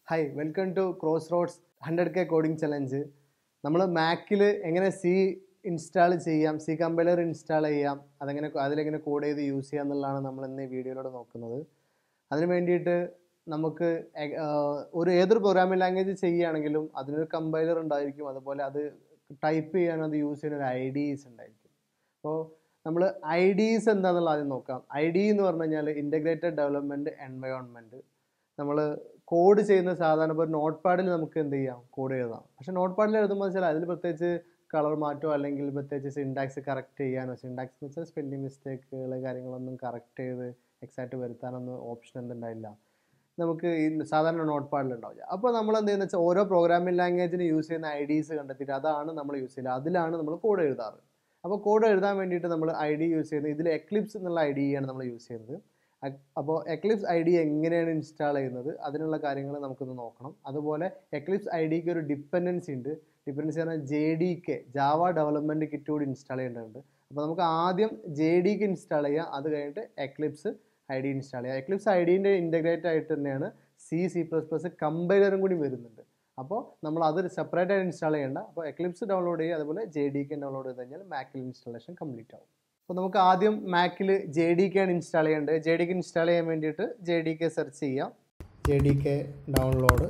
Hi, welcome to Crossroads 100K coding challenge. നമ്മൾ മാക്കിൽ എങ്ങനെ സി ഇൻസ്റ്റാൾ ചെയ്യാം, സി കമ്പൈലർ ഇൻസ്റ്റാൾ ചെയ്യാം, അതിലെങ്ങനെ കോഡ് ചെയ്ത് യൂസ് ചെയ്യാം എന്നുള്ളതാണ് നമ്മൾ ഇന്ന് ഈ വീഡിയോയിലൂടെ നോക്കുന്നത്. അതിന് വേണ്ടിയിട്ട് നമുക്ക് ഏതൊരു പ്രോഗ്രാമിംഗ് ലാംഗ്വേജ് ചെയ്യുകയാണെങ്കിലും അതിനൊരു കമ്പൈലർ ഉണ്ടായിരിക്കും, അതുപോലെ അത് ടൈപ്പ് ചെയ്യാൻ അത് യൂസ് ചെയ്യുന്ന ഒരു IDEs ഉണ്ടായിരിക്കും. അപ്പോൾ നമ്മൾ IDEs എന്താണെന്നുള്ള ആദ്യം നോക്കാം. IDE എന്ന് പറഞ്ഞു കഴിഞ്ഞാൽ ഇൻ്റഗ്രേറ്റഡ് ഡെവലപ്മെൻറ്റ് എൻവയോൺമെൻറ്റ്. നമ്മൾ കോഡ് ചെയ്യുന്ന സാധാരണ ഇപ്പോൾ നോട്ട് പാഡിൽ നമുക്ക് എന്ത് ചെയ്യാം, കോഡ് എഴുതാം. പക്ഷേ നോട്ട് പാഡിൽ എഴുതുമ്പോൾ വെച്ചാൽ അതിൽ പ്രത്യേകിച്ച് കളർ മാറ്റോ അല്ലെങ്കിൽ പ്രത്യേകിച്ച് സിൻടാക്സ് കറക്റ്റ് ചെയ്യാനോ, സിൻടാക്സ് എന്ന് വെച്ചാൽ സ്പെല്ലിംഗ് മിസ്റ്റേക്കുകൾ കാര്യങ്ങളൊന്നും കറക്റ്റ് ചെയ്ത് എക്സാക്റ്റ് വരുത്താനൊന്നും ഓപ്ഷൻ എന്തുണ്ടായില്ല, നമുക്ക് ഈ സാധാരണ നോട്ട് പാഡിലുണ്ടാവില്ല. അപ്പോൾ നമ്മൾ എന്ത് ചെയ്യുന്നത് വെച്ചാൽ ഓരോ പ്രോഗ്രാമിംഗ് ലാംഗ്വേജിന് യൂസ് ചെയ്യുന്ന IDEs കണ്ടെത്തിയിട്ട് അതാണ് നമ്മൾ യൂസ് ചെയ്യുക, അതിലാണ് നമ്മൾ കോഡ് എഴുതാറ്. അപ്പോൾ കോഡ് എഴുതാൻ വേണ്ടിയിട്ട് നമ്മൾ IDE യൂസ് ചെയ്യുന്നത്, ഇതിൽ Eclipse എന്നുള്ള IDE ആണ് നമ്മൾ യൂസ് ചെയ്യുന്നത്. അപ്പോൾ Eclipse IDE എങ്ങനെയാണ് ഇൻസ്റ്റാൾ ചെയ്യുന്നത്, അതിനുള്ള കാര്യങ്ങൾ നമുക്കൊന്ന് നോക്കണം. അതുപോലെ Eclipse IDEക്ക് ഒരു ഡിപ്പെൻഡൻസി ഉണ്ട്. ഡിപ്പെൻഡൻസി പറഞ്ഞാൽ JDK, ജാവ ഡെവലപ്മെൻറ്റ് കിറ്റ് കൂടി ഇൻസ്റ്റാൾ ചെയ്യേണ്ടതുണ്ട്. അപ്പോൾ നമുക്ക് ആദ്യം JDK ഇൻസ്റ്റാൾ ചെയ്യാം, അത് കഴിഞ്ഞിട്ട് Eclipse IDE ഇൻസ്റ്റാൾ ചെയ്യാം. Eclipse IDEൻ്റെ ഇൻ്റഗ്രേറ്റ് ആയിട്ട് തന്നെയാണ് C++ കമ്പൈലറും കൂടി വരുന്നുണ്ട്. അപ്പോൾ നമ്മൾ അത് സെപ്പറേറ്റ് ആയിട്ട് ഇൻസ്റ്റാൾ ചെയ്യേണ്ട. അപ്പോൾ Eclipse ഡൗൺലോഡ് ചെയ്യുക, അതുപോലെ JDK ഡൗൺലോഡ് ചെയ്ത് കഴിഞ്ഞാൽ മാക്കിൽ ഇൻസ്റ്റാളേഷൻ കംപ്ലീറ്റ് ആവും. അപ്പോൾ നമുക്ക് ആദ്യം മാക്കിൽ JDK ആണ് ഇൻസ്റ്റാൾ ചെയ്യേണ്ടത്. JDK ഇൻസ്റ്റാൾ ചെയ്യാൻ വേണ്ടിയിട്ട് JDK സെർച്ച് ചെയ്യാം. JDK download.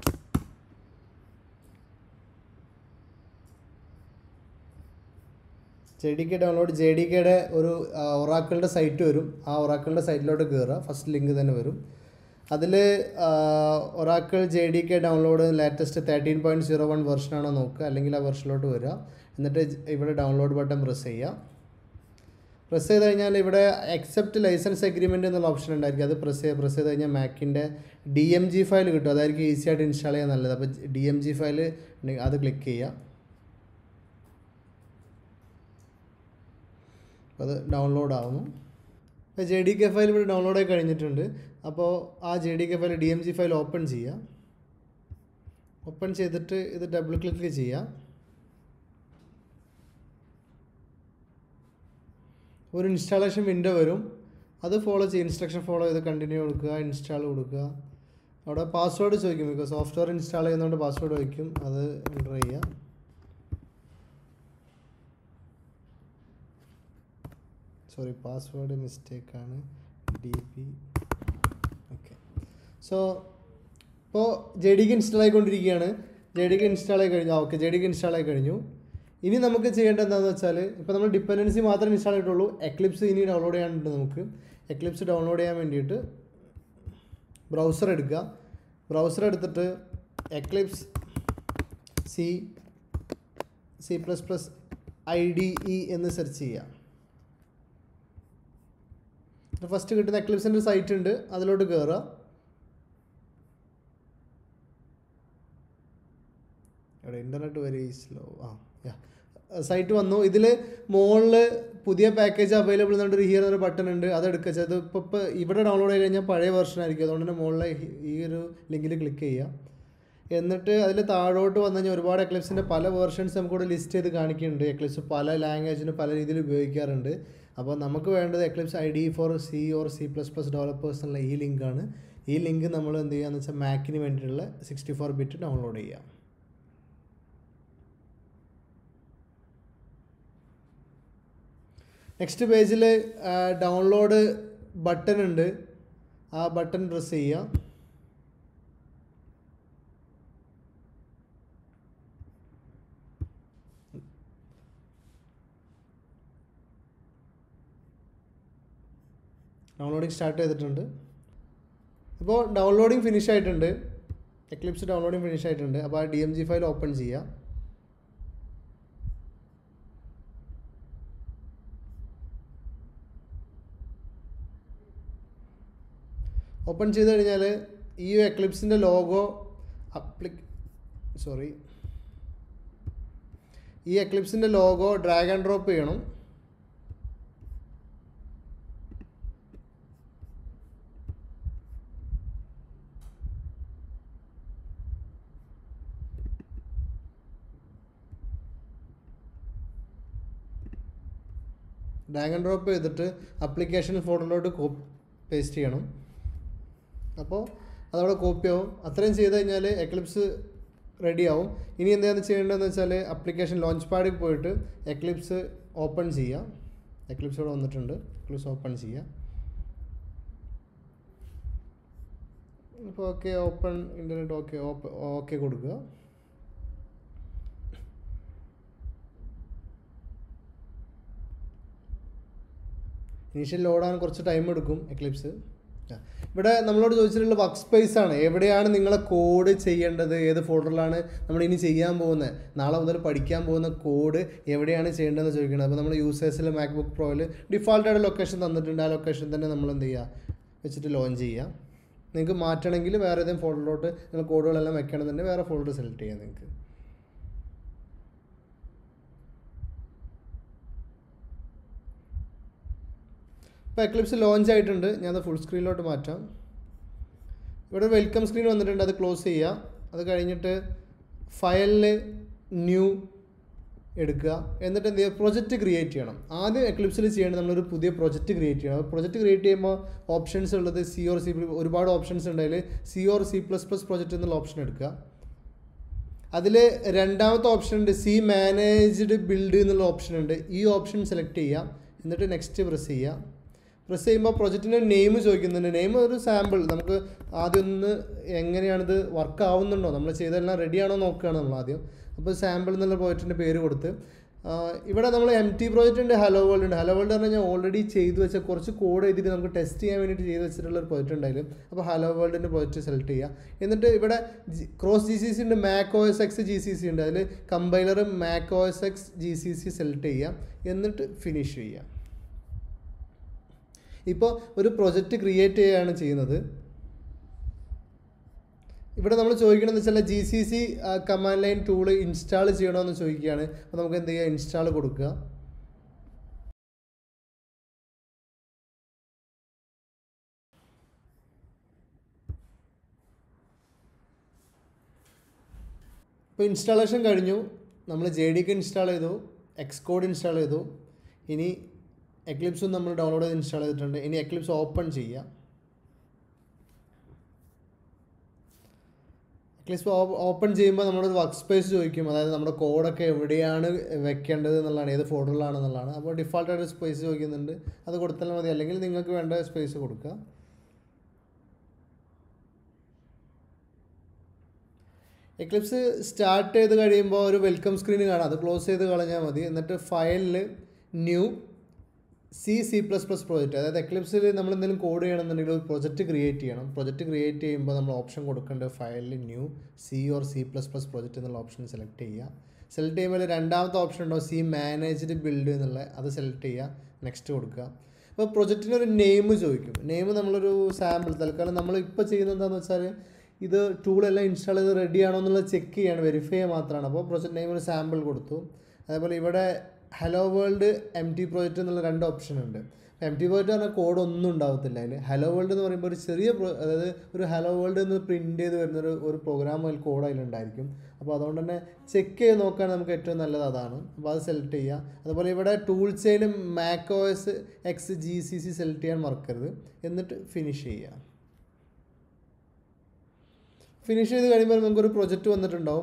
JDKയുടെ ഒരു ഒറാക്കിളിൻ്റെ സൈറ്റ് വരും. ആ ഒറാക്കിളിൻ്റെ സൈറ്റിലോട്ട് കയറുക, ഫസ്റ്റ് ലിങ്ക് തന്നെ വരും. അതിൽ ഒറാക്കിൾ JDK ഡൗൺലോഡ് ലേറ്റസ്റ്റ് 13.01 വെർഷനാണോ നോക്കുക, അല്ലെങ്കിൽ ആ വെർഷനിലോട്ട് വരിക. എന്നിട്ട് ഇവിടെ ഡൗൺലോഡ് ബട്ടൺ പ്രസ് ചെയ്യുക. പ്രസ് ചെയ്ത് കഴിഞ്ഞാൽ ഇവിടെ അക്സെപ്റ്റ് ലൈസൻസ് എഗ്രിമെൻറ്റ് എന്നുള്ള ഓപ്ഷൻ ഉണ്ടായിരിക്കും, അത് പ്രസ് ചെയ്ത് കഴിഞ്ഞാൽ മാക്കിൻ്റെ DMG ഫയൽ കിട്ടും. അതായിരിക്കും ഈസി ആയിട്ട് ഇൻസ്റ്റാൾ ചെയ്യാൻ നല്ലത്. അപ്പോൾ DMG ഫയൽ അത് ക്ലിക്ക് ചെയ്യുക. അത് ഡൗൺലോഡ് ആവുന്നു. അപ്പോൾ JDK ഫയൽ ഇവിടെ ഡൗൺലോഡ് ആയി കഴിഞ്ഞിട്ടുണ്ട്. അപ്പോൾ ആ JDK file DMG file open ചെയ്യുക. ഓപ്പൺ ചെയ്തിട്ട് ഇത് ഡബിൾ ക്ലിക്ക് ചെയ്യുക. ഒരു ഇൻസ്റ്റാളേഷൻ വിൻഡോ വരും, അത് ഫോളോ ചെയ്യുക. ഇൻസ്ട്രക്ഷൻ ഫോളോ ചെയ്ത് കണ്ടിന്യൂ കൊടുക്കുക, ഇൻസ്റ്റാൾ കൊടുക്കുക. അവിടെ പാസ്വേഡ് ചോദിക്കും, ബിക്കോസ് സോഫ്റ്റ്വെയർ ഇൻസ്റ്റാൾ ചെയ്യുന്നതുകൊണ്ട് പാസ്വേഡ് ചോദിക്കും, അത് എൻ്റർ ചെയ്യുക. സോറി, പാസ്വേഡ് മിസ്റ്റേക്കാണ്, DP. ഓക്കെ. സോ ഇപ്പോൾ JDK ഇൻസ്റ്റാൾ ആയിക്കൊണ്ടിരിക്കുകയാണ്. JDK ഇൻസ്റ്റാൾ ആയി കഴിഞ്ഞു. ഓക്കെ, JDK ഇൻസ്റ്റാൾ ആയി കഴിഞ്ഞു. ഇനി നമുക്ക് ചെയ്യേണ്ടത് എന്താണെന്ന് വെച്ചാൽ, ഇപ്പോൾ നമ്മൾ ഡിപ്പെൻഡൻസി മാത്രമേ ഇൻസ്റ്റാൾ ചെയ്തിട്ടുള്ളൂ. Eclipse ഇനി ഡൗൺലോഡ് ചെയ്യാനുണ്ട് നമുക്ക്. Eclipse ഡൗൺലോഡ് ചെയ്യാൻ വേണ്ടിയിട്ട് ബ്രൗസർ എടുക്കുക. ബ്രൗസർ എടുത്തിട്ട് Eclipse C++ IDE എന്ന് സെർച്ച് ചെയ്യുക. ഫസ്റ്റ് കിട്ടുന്ന Eclipseൻ്റെ സൈറ്റ് ഉണ്ട്, അതിലോട്ട് കയറുക. ഇവിടെ ഇൻ്റർനെറ്റ് വെരി സ്ലോ. സൈറ്റ് വന്നു. ഇതിൽ മുകളിൽ പുതിയ പാക്കേജ് അവൈലബിൾ എന്നൊരു ഹിയർ എന്നൊരു ബട്ടൺ ഉണ്ട്, അതെടുക്കുക. അത് ഇപ്പോൾ ഇവിടെ ഡൗൺലോഡ് ചെയ്ത് കഴിഞ്ഞാൽ പഴയ വെർഷൻ ആയിരിക്കും, അതുകൊണ്ട് തന്നെ മുകളിൽ ഈ ഒരു ലിങ്കിൽ ക്ലിക്ക് ചെയ്യുക. എന്നിട്ട് അതിൽ താഴോട്ട് വന്നു കഴിഞ്ഞാൽ ഒരുപാട് Eclipseൻ്റെ പല വെർഷൻസ് നമുക്കിവിടെ ലിസ്റ്റ് ചെയ്ത് കാണിക്കുന്നുണ്ട്. Eclipse പല ലാംഗ്വേജിന് പല രീതിയിൽ ഉപയോഗിക്കാറുണ്ട്. അപ്പോൾ നമുക്ക് വേണ്ടത് Eclipse IDE for C or C++ developers എന്നുള്ള ഈ ലിങ്കാണ്. ഈ ലിങ്ക് നമ്മൾ എന്ത് ചെയ്യുകയെന്ന് വെച്ചാൽ മാക്കിന് വേണ്ടിയിട്ടുള്ള 64 ബിറ്റ് ഡൗൺലോഡ് ചെയ്യുക. നെക്സ്റ്റ് പേജിൽ ഡൗൺലോഡ് ബട്ടൺ ഉണ്ട്, ആ ബട്ടൺ പ്രസ് ചെയ്യുക. ഡൗൺലോഡിങ് സ്റ്റാർട്ട് ചെയ്തിട്ടുണ്ട്. ഇപ്പോൾ ഡൗൺലോഡിങ് ഫിനിഷ് ആയിട്ടുണ്ട്. Eclipse ഡൗൺലോഡിങ് ഫിനിഷ് ആയിട്ടുണ്ട്. അപ്പോൾ ആ DMG ഫയൽ ഓപ്പൺ ചെയ്യുക. ഓപ്പൺ ചെയ്ത് കഴിഞ്ഞാൽ ഈ Eclipseൻ്റെ ലോഗോ ഈ Eclipseൻ്റെ ലോഗോ ഡ്രാഗ് ആൻഡ് ഡ്രോപ്പ് ചെയ്യണം. ഡ്രാഗ് ആൻഡ് ഡ്രോപ്പ് ചെയ്തിട്ട് ആപ്ലിക്കേഷൻ ഫോൾഡറിലോട്ട് പേസ്റ്റ് ചെയ്യണം. അപ്പോൾ അതവിടെ കോപ്പി ആവും. അത്രയും ചെയ്ത് കഴിഞ്ഞാൽ എക്ലിപ്സ് റെഡി ആവും. ഇനി എന്താണ് ചെയ്യേണ്ടതെന്ന് വെച്ചാൽ ആപ്ലിക്കേഷൻ ലോഞ്ച് പാഡിൽ പോയിട്ട് എക്ലിപ്സ് ഓപ്പൺ ചെയ്യുക. എക്ലിപ്സ് ഇവിടെ വന്നിട്ടുണ്ട്. എക്ലിപ്സ് ഓപ്പൺ ചെയ്യുക. ഇപ്പോൾ ഓക്കെ ഓപ്പൺ ഇൻ്റർനെറ്റ് ഓക്കെ കൊടുക്കുക. ഇനീഷ്യൽ ലോഡാൻ കുറച്ച് ടൈം എടുക്കും എക്ലിപ്സ്. ഇവിടെ നമ്മളോട് ചോദിച്ചിട്ടുള്ള വർക്ക് സ്പേസ് ആണ്. എവിടെയാണ് നിങ്ങളെ കോഡ് ചെയ്യേണ്ടത്, ഏത് ഫോൾഡറിലാണ് നമ്മൾ ഇനി ചെയ്യാൻ പോകുന്നത്, നാളെ മുതൽ പഠിക്കാൻ പോകുന്ന കോഡ് എവിടെയാണ് ചെയ്യേണ്ടതെന്ന് ചോദിക്കുന്നത്. അപ്പോൾ നമ്മൾ യൂസേഴ്സിൽ മാക്ബുക്ക് പ്രോയിൽ ഡിഫാൾട്ടായിട്ട് ലൊക്കേഷൻ തന്നിട്ടുണ്ട്. ആ ലൊക്കേഷൻ തന്നെ നമ്മൾ എന്ത് ചെയ്യുക വെച്ചിട്ട് ലോഞ്ച് ചെയ്യുക. നിങ്ങൾക്ക് മാറ്റണമെങ്കിൽ വേറെ ഏതെങ്കിലും ഫോൾഡറിലോട്ട് നിങ്ങൾ കോഡുകളെല്ലാം വെക്കണമെന്നുണ്ടെങ്കിൽ വേറെ ഫോൾഡർ സെലക്ട് ചെയ്യാം നിങ്ങൾക്ക്. ഇപ്പോൾ എക്ലിപ്സ് ലോഞ്ച് ആയിട്ടുണ്ട്. ഞാനത് ഫുൾ സ്ക്രീനിലോട്ട് മാറ്റാം. ഇവിടെ ഒരു വെൽക്കം സ്ക്രീൻ വന്നിട്ടുണ്ട്. അത് ക്ലോസ് ചെയ്യുക. അത് കഴിഞ്ഞിട്ട് ഫയലിൽ ന്യൂ എടുക്കുക. എന്നിട്ട് എന്ത് ചെയ്യുക, പ്രൊജക്റ്റ് ക്രിയേറ്റ് ചെയ്യണം. ആദ്യം എക്ലിപ്സിൽ ചെയ്യേണ്ടത് നമ്മളൊരു പുതിയ പ്രൊജക്റ്റ് ക്രിയേറ്റ് ചെയ്യണം. അപ്പോൾ പ്രൊജക്റ്റ് ക്രിയേറ്റ് ചെയ്യുമ്പോൾ ഓപ്ഷൻസ് ഉള്ളത് C or C++, ഒരുപാട് ഓപ്ഷൻസ് ഉണ്ട്. അതിൽ C or C++ പ്രൊജക്റ്റ് എന്നുള്ള ഓപ്ഷൻ എടുക്കുക. അതിൽ രണ്ടാമത്തെ ഓപ്ഷൻ ഉണ്ട്, C മാനേജ്ഡ് ബിൽഡ് എന്നുള്ള ഓപ്ഷൻ ഉണ്ട്. ഈ ഓപ്ഷൻ സെലക്ട് ചെയ്യുക. എന്നിട്ട് നെക്സ്റ്റ് പ്രസ് ചെയ്യുക. പ്രസ് ചെയ്യുമ്പോൾ പ്രൊജക്റ്റിൻ്റെ നെയിം ചോദിക്കുന്നുണ്ട്. നെയിം ഒരു സാമ്പിൾ, നമുക്ക് ആദ്യം ഒന്ന് എങ്ങനെയാണിത് വർക്ക് ആവുന്നുണ്ടോ, നമ്മൾ ചെയ്തെല്ലാം റെഡിയാണോ നോക്കുകയാണ് നമ്മൾ ആദ്യം. അപ്പോൾ സാമ്പിൾ എന്നുള്ള പ്രോജക്റ്റിൻ്റെ പേര് കൊടുത്ത് ഇവിടെ നമ്മൾ MT പ്രോജക്റ്റ് ഉണ്ട്, ഹലോ വേൾഡ് ഉണ്ട്. ഹലോ വേൾഡ് പറഞ്ഞാൽ ഞാൻ ഓൾറെഡി ചെയ്ത് വെച്ച കുറച്ച് കോഡ് എഴുതിയിട്ട് നമുക്ക് ടെസ്റ്റ് ചെയ്യാൻ വേണ്ടിയിട്ട് ചെയ്ത് വെച്ചിട്ടുള്ള ഒരു പ്രോജക്റ്റ് ഉണ്ടായാലും. അപ്പോൾ ഹലോ വേൾഡിൻ്റെ പ്രോജക്റ്റ് സെലക്ട് ചെയ്യുക. എന്നിട്ട് ഇവിടെ ക്രോസ് GCC ഉണ്ട്, Mac OS X GCC ഉണ്ട്. അതിൽ compiler Mac OS X GCC select ചെയ്യുക. എന്നിട്ട് ഫിനിഷ് ചെയ്യുക. ഇപ്പോൾ ഒരു പ്രൊജക്റ്റ് ക്രിയേറ്റ് ചെയ്യുകയാണ് ചെയ്യുന്നത്. ഇവിടെ നമ്മൾ ചോദിക്കണമെന്ന് വെച്ചാൽ GCC command line tool install ചെയ്യണമെന്ന് ചോദിക്കുകയാണ്. അപ്പോൾ നമുക്ക് എന്ത് ചെയ്യുക, ഇൻസ്റ്റാൾ കൊടുക്കുക. ഇപ്പോൾ ഇൻസ്റ്റാളേഷൻ കഴിഞ്ഞു. നമ്മൾ JDK ഇൻസ്റ്റാൾ ചെയ്തു, Xcode ഇൻസ്റ്റാൾ ചെയ്തു. ഇനി എക്ലിപ്സും നമ്മൾ ഡൗൺലോഡ് ചെയ്ത് ഇൻസ്റ്റാൾ ചെയ്തിട്ടുണ്ട്. ഇനി എക്ലിപ്സ് ഓപ്പൺ ചെയ്യുക. എക്ലിപ്സ് ഓപ്പൺ ചെയ്യുമ്പോൾ നമ്മളൊരു വർക്ക് സ്പേസ് ചോദിക്കും. അതായത് നമ്മുടെ കോഡൊക്കെ എവിടെയാണ് വെക്കേണ്ടത് എന്നുള്ളതാണ്, ഏത് ഫോൾഡറിലാണെന്നുള്ളതാണ്. അപ്പോൾ ഡിഫാൾട്ടായിട്ട് സ്പേസ് ചോദിക്കുന്നുണ്ട്. അത് കൊടുത്താൽ മതി. അല്ലെങ്കിൽ നിങ്ങൾക്ക് വേണ്ട സ്പേസ് കൊടുക്കുക. എക്ലിപ്സ് സ്റ്റാർട്ട് ചെയ്ത് കഴിയുമ്പോൾ ഒരു വെൽക്കം സ്ക്രീൻ കാണാം. അത് ക്ലോസ് ചെയ്ത് കളഞ്ഞാൽ മതി. എന്നിട്ട് ഫയലിൽ ന്യൂ C++ പ്രോജക്റ്റ്, അതായത് എക്ലിപ്സിൽ നമ്മൾ എന്തെങ്കിലും കോഡ് ചെയ്യണമെന്നുണ്ടെങ്കിൽ ഒരു പ്രൊജക്റ്റ് ക്രിയേറ്റ് ചെയ്യണം. പ്രൊജക്റ്റ് ക്രിയേറ്റ് ചെയ്യുമ്പോൾ നമ്മൾ ഓപ്ഷൻ കൊടുക്കേണ്ടത് ഫയലിൽ new C or C++ project എന്നുള്ള ഓപ്ഷൻ സെലക്ട് ചെയ്യുക. സെലക്ട് ചെയ്യുമ്പോൾ രണ്ടാമത്തെ ഓപ്ഷൻ ഉണ്ടാവും, C മാനേജ്ഡ് ബിൽഡ് എന്നുള്ള, അത് സെലക്ട് ചെയ്യുക. നെക്സ്റ്റ് കൊടുക്കുക. അപ്പോൾ പ്രൊജക്റ്റിനൊരു നെയിം ചോദിക്കും. നെയിം നമ്മളൊരു സാമ്പിൾ, തൽക്കാലം നമ്മൾ ഇപ്പോൾ ചെയ്യുന്നത് എന്താണെന്ന് വെച്ചാൽ ഇത് ടൂളെല്ലാം ഇൻസ്റ്റാൾ ചെയ്ത് റെഡി ആണോ എന്നുള്ളത് ചെക്ക് ചെയ്യാണ്, വെരിഫൈ ചെയ്യുക മാത്രമാണ്. അപ്പോൾ പ്രൊജക്റ്റ് നെയിം ഒരു സാമ്പിൾ കൊടുത്തു. അതേപോലെ ഇവിടെ ഹലോ വേൾഡ് MT പ്രോജക്റ്റ് എന്നുള്ള രണ്ട് ഓപ്ഷൻ ഉണ്ട്. MT പ്രോജക്റ്റ് പറഞ്ഞാൽ കോഡ് ഒന്നും ഉണ്ടാകത്തില്ല അതിൽ. ഹലോ വേൾഡ് എന്ന് പറയുമ്പോൾ ഒരു ചെറിയ അതായത് ഒരു ഹലോ വേൾഡ് എന്ന് പ്രിൻറ്റ് ചെയ്ത് വരുന്ന ഒരു പ്രോഗ്രാം അതിൽ കോഡ് അതിലുണ്ടായിരിക്കും. അപ്പോൾ അതുകൊണ്ട് തന്നെ ചെക്ക് ചെയ്ത് നോക്കാൻ നമുക്ക് ഏറ്റവും നല്ലത് അതാണ്. അപ്പോൾ അത് സെലക്ട് ചെയ്യുക. അതുപോലെ ഇവിടെ tool chain Mac OS X GCC select ചെയ്യാൻ മറക്കരുത്. എന്നിട്ട് ഫിനിഷ് ചെയ്യുക. ഫിനിഷ് ചെയ്ത് കഴിയുമ്പോൾ നമുക്കൊരു പ്രൊജക്റ്റ് വന്നിട്ടുണ്ടാവും.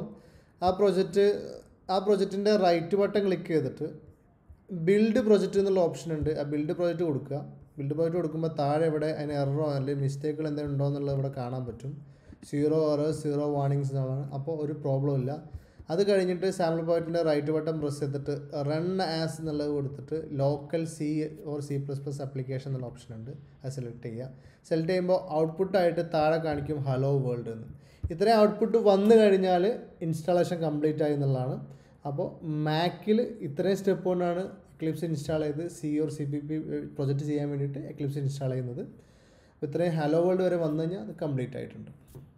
ആ പ്രൊജക്റ്റിൻ്റെ റൈറ്റ് ബട്ടൺ ക്ലിക്ക് ചെയ്തിട്ട് ബിൽഡ് പ്രൊജക്റ്റ് എന്നുള്ള ഓപ്ഷൻ ഉണ്ട്. ആ ബിൽഡ് പ്രൊജക്റ്റ് കൊടുക്കുക. ബിൽഡ് പ്രൊജക്റ്റ് കൊടുക്കുമ്പോൾ താഴെ ഇവിടെ അതിന് എററോ അല്ലെങ്കിൽ മിസ്റ്റേക്കുകൾ എന്തെങ്കിലും ഉണ്ടോ എന്നുള്ളത് ഇവിടെ കാണാൻ പറ്റും. 0 errors 0 warnings എന്നാണ്. അപ്പോൾ ഒരു പ്രോബ്ലം ഇല്ല. അത് കഴിഞ്ഞിട്ട് സാമ്പിൾ പ്രോജക്റ്റിൻ്റെ റൈറ്റ് ബട്ടൺ പ്രസ് ചെയ്തിട്ട് റൺ ആസ് എന്നുള്ളത് കൊടുത്തിട്ട് local C or C++ application എന്നുള്ള ഓപ്ഷൻ ഉണ്ട്. അത് സെലക്ട് ചെയ്യുക. സെലക്ട് ചെയ്യുമ്പോൾ ഔട്ട്പുട്ടായിട്ട് താഴെ കാണിക്കും ഹലോ വേൾഡ് എന്ന്. ഇത്രയും ഔട്ട്പുട്ട് വന്നു കഴിഞ്ഞാൽ ഇൻസ്റ്റാളേഷൻ കംപ്ലീറ്റ് ആയി എന്നുള്ളതാണ്. അപ്പോൾ മാക്കിൽ ഇത്രയും സ്റ്റെപ്പ് കൊണ്ടാണ് എക്ലിപ്സ് ഇൻസ്റ്റാൾ ചെയ്ത് C or CPP പ്രൊജക്റ്റ് ചെയ്യാൻ വേണ്ടിയിട്ട് എക്ലിപ്സ് ഇൻസ്റ്റാൾ ചെയ്യുന്നത്. അപ്പോൾ ഇത്രയും ഹലോ വേൾഡ് വരെ വന്നു കഴിഞ്ഞാൽ അത് കംപ്ലീറ്റ് ആയിട്ടുണ്ട്.